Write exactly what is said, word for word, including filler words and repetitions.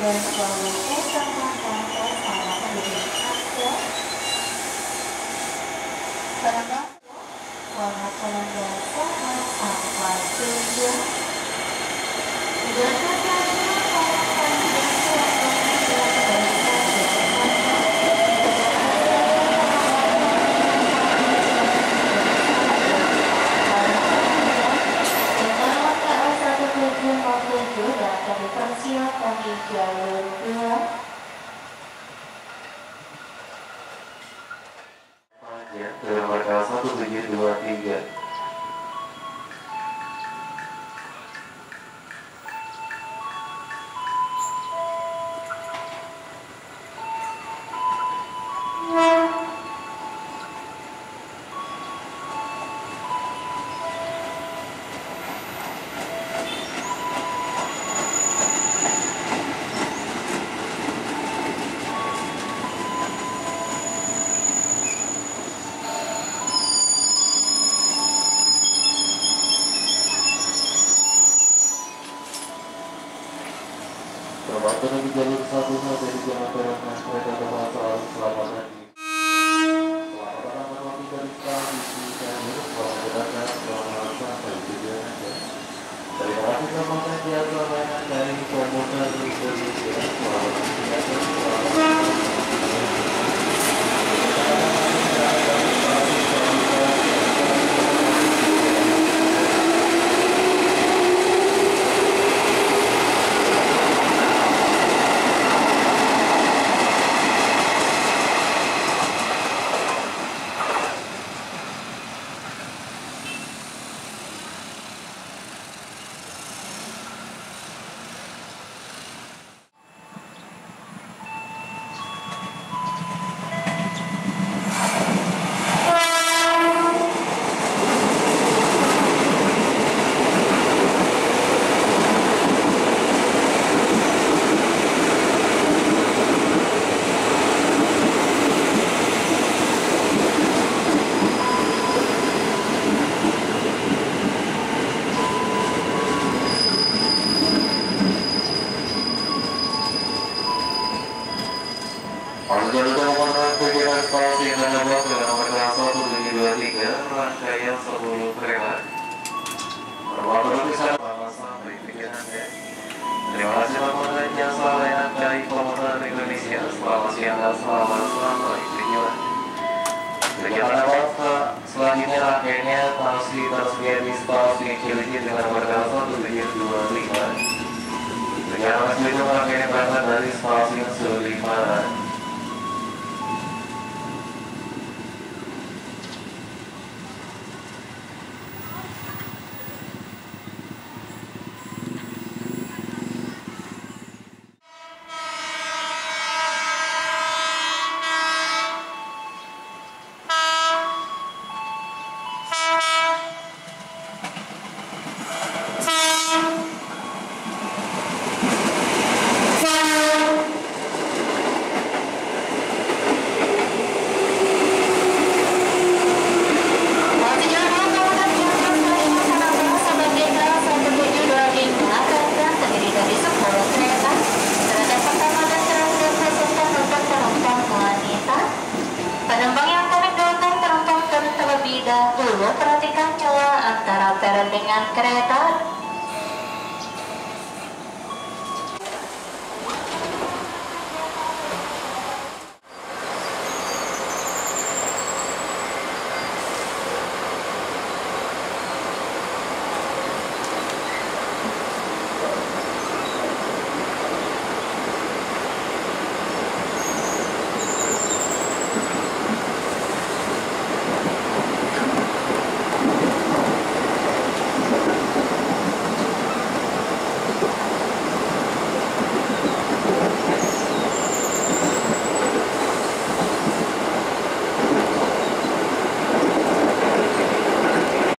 dan selalu utamakan para penduduk akses penambah penghasilan dan sama sampai tujuan berdasarkan kawasan dan dipersiapkan di jalur dua. Dengan marka satu tujuh dua tiga. Perwakilan di jalur satu dari jalan berangan kereta tepat soal keselamatan di Selamat datang dari stasiun jalur Selamat selamat sampai tujuan Anda. Terima kasih selamat jasa layanan dari komuter Indonesia. Selamat menjalankan selamat. Masuk untuk menggunakan kegiatan stasiun dan lepas dengan nomor kelas satu tujuh dua tiga rangkaian sepuluh kereta. Perwakilan bisa selamat sampai tujuan Anda. Terima kasih menggunakan jasa layanan dari komuter Indonesia. Selamat siang dan selamat sampai tujuan. Kegiatan lepas selanjutnya rangkaiannya masih tersedia di stasiun Cileunyi dengan nomor kelas satu tujuh dua lima. Kegiatan selanjutnya